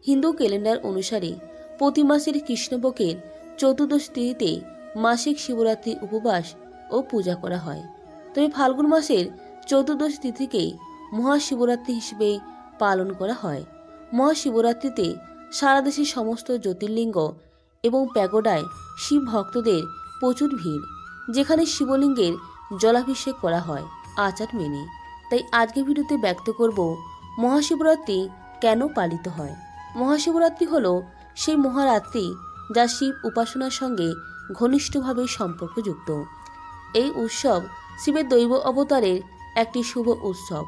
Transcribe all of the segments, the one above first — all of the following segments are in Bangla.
হিন্দু ক্যালেন্ডার অনুসারে প্রতি মাসের কৃষ্ণপক্ষের চতুর্দশ তিথিতে মাসিক শিবরাত্রি উপবাস ও পূজা করা হয়। তবে ফাল্গুন মাসের চতুর্দশ তিথিকে মহাশিবরাত্রি হিসেবে পালন করা হয়। মহাশিবরাত্রিতে সারা দেশের সমস্ত জ্যোতির্লিঙ্গ এবং প্যাগোডায় শিব ভক্তদের প্রচুর ভিড়, যেখানে শিবলিঙ্গের জলাভিষেক করা হয় আচার মেনে। তাই আজকের ভিডিওতে ব্যক্ত করব মহাশিবরাত্রি কেন পালিত হয়। মহাশিবরাত্রি হল সেই মহারাত্রি যা শিব উপাসনার সঙ্গে ঘনিষ্ঠভাবে সম্পর্কযুক্ত। এই উৎসব শিবের দৈব অবতারের একটি শুভ উৎসব।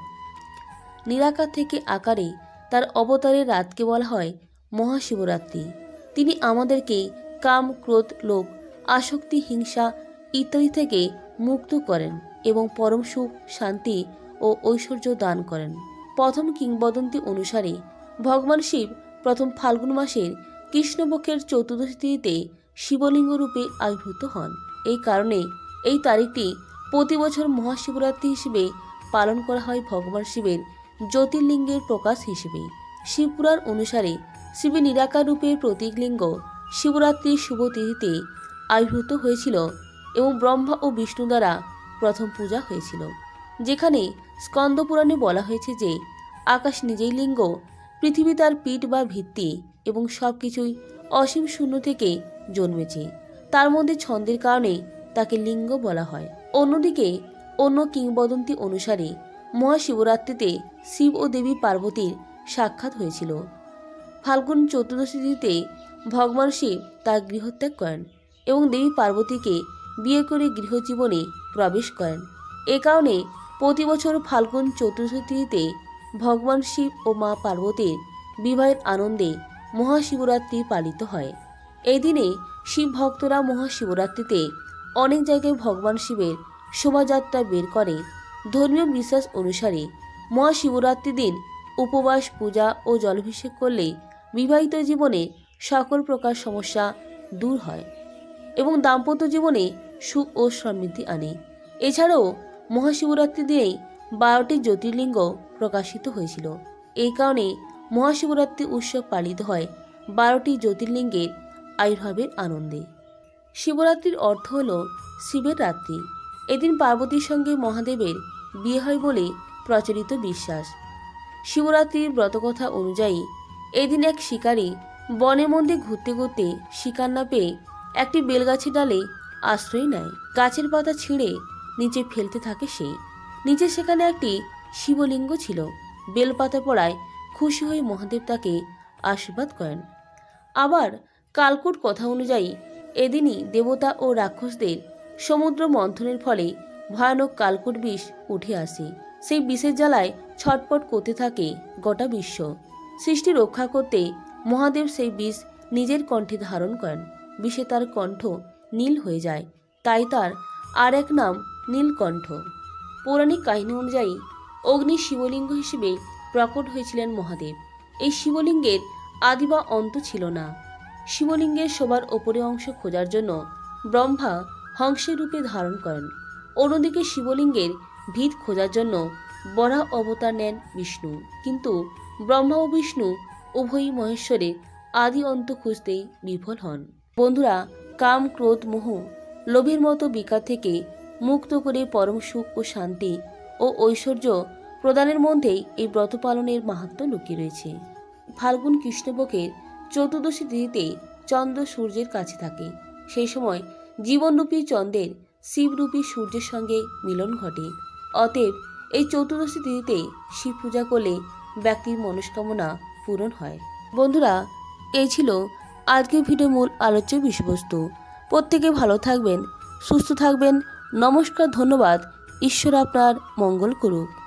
নিরাকার থেকে আকারে তার অবতারের রাতকে বলা হয় মহাশিবরাত্রি। তিনি আমাদেরকে কাম, ক্রোধ, লোভ, আসক্তি, হিংসা ইত্যাদি থেকে মুক্ত করেন এবং পরম সুখ, শান্তি ও ঐশ্বর্য দান করেন। প্রথম কিংবদন্তি অনুসারে ভগবান শিব প্রথম ফাল্গুন মাসের কৃষ্ণপক্ষের চতুর্দশী তিথিতে শিবলিঙ্গ রূপে আবির্ভূত হন। এই কারণে এই তারিখটি প্রতি বছর মহাশিবরাত্রি হিসেবে পালন করা হয় ভগবান শিবের জ্যোতির্লিঙ্গের প্রকাশ হিসেবে। শিবপুরাণ অনুসারে শিবের নিরাকার রূপের প্রতীকলিঙ্গ শিবরাত্রির শুভ তিথিতে আবির্ভূত হয়েছিল এবং ব্রহ্মা ও বিষ্ণু দ্বারা প্রথম পূজা হয়েছিল। যেখানে স্কন্দ পুরাণে বলা হয়েছে যে আকাশ নিজেই লিঙ্গ, পৃথিবী তার পিঠ বা ভিত্তি এবং সব কিছুই অসীম শূন্য থেকে জন্মেছে। তার মধ্যে ছন্দের কারণে তাকে লিঙ্গ বলা হয়। অন্যদিকে অন্য কিংবদন্তি অনুসারে মহাশিবরাত্রিতে শিব ও দেবী পার্বতীর সাক্ষাৎ হয়েছিল। ফাল্গুন চতুর্দশী তিথিতে ভগবান শিব তার গৃহত্যাগ করেন এবং দেবী পার্বতীকে বিয়ে করে গৃহজীবনে প্রবেশ করেন। এ কারণে প্রতি বছর ফাল্গুন চতুর্দশী তিথিতে ভগবান শিব ও মা পার্বতীর বিবাহের আনন্দে মহাশিবরাত্রি পালিত হয়। এই দিনে শিব ভক্তরা মহাশিবরাত্রিতে অনেক জায়গায় ভগবান শিবের শোভাযাত্রা বের করে। ধর্মীয় বিশ্বাস অনুসারে মহাশিবরাত্রি দিন উপবাস, পূজা ও জলাভিষেক করলে বিবাহিত জীবনে সকল প্রকার সমস্যা দূর হয় এবং দাম্পত্য জীবনে সুখ ও সমৃদ্ধি আনে। এছাড়াও মহাশিবরাত্রি দিনেই 12টি জ্যোতির্লিঙ্গ প্রকাশিত হয়েছিল। এই কারণে মহাশিবরাত্রি উৎসব পালিত হয় 12টি জ্যোতির্লিঙ্গের আবির্ভাবের আনন্দে। শিবরাত্রির অর্থ হল শিবের রাত্রি। এদিন পার্বতীর সঙ্গে মহাদেবের বিয়ে হয় বলে প্রচলিত বিশ্বাস। শিবরাত্রির ব্রতকথা অনুযায়ী এদিন এক শিকারী বনের মধ্যে ঘুরতে ঘুরতে শিকার না পেয়ে একটি বেলগাছের ডালে আশ্রয় নেয়। গাছের পাতা ছিঁড়ে নিচে ফেলতে থাকে সে। নিচে সেখানে একটি শিবলিঙ্গ ছিল। বেলপাতা পড়ায় খুশি হয়ে মহাদেব তাকে আশীর্বাদ করেন। আবার কালকূট কথা অনুযায়ী এদিনই দেবতা ও রাক্ষসদের সমুদ্র মন্থনের ফলে ভয়ানক কালকূট বিষ উঠে আসে। সেই বিষের জ্বালায় ছটপট করতে থাকে গোটা বিশ্ব। সৃষ্টি রক্ষা করতে মহাদেব সেই বিষ নিজের কণ্ঠে ধারণ করেন। বিষে তার কণ্ঠ নীল হয়ে যায়, তাই তার আর এক নাম নীলকণ্ঠ। পৌরাণিক কাহিনী অনুযায়ী অগ্নি শিবলিঙ্গ হিসেবে প্রকট হয়েছিলেন মহাদেব। এই শিবলিঙ্গের আদি বা অন্ত ছিল না। শিবলিঙ্গের শোবার ওপরের অংশ খোঁজার জন্য ব্রহ্মা হংসের রূপে ধারণ করেন। অন্যদিকে শিবলিঙ্গের ভিত খোঁজার জন্য বরাহ অবতার নেন বিষ্ণু। কিন্তু ব্রহ্মা ও বিষ্ণু উভয়ই মহেশ্বরের আদি অন্ত খুঁজতে বিফল হন। বন্ধুরা, কাম, ক্রোধ, মোহ, লোভের মতো বিকার থেকে মুক্ত করে পরম সুখ ও শান্তি ও ঐশ্বর্য প্রদানের মধ্যেই এই ব্রত পালনের মাহাত্ম্য লুকিয়ে রয়েছে। ফাল্গুন কৃষ্ণপক্ষের চতুর্দশী তিথিতে চন্দ্র সূর্যের কাছে থাকে। সেই সময় জীবনরূপী চন্দ্রের শিবরূপী সূর্যের সঙ্গে মিলন ঘটে। অতএব এই চতুর্দশী তিথিতে শিব পূজা করলে ব্যক্তির মনস্কামনা পূরণ হয়। বন্ধুরা, এই ছিল আজকের ভিডিওর মূল আলোচ্য বিষয়বস্তু। প্রত্যেকে ভালো থাকবেন, সুস্থ থাকবেন। নমস্কার, ধন্যবাদ। ঈশ্বর আপনার মঙ্গল করুক।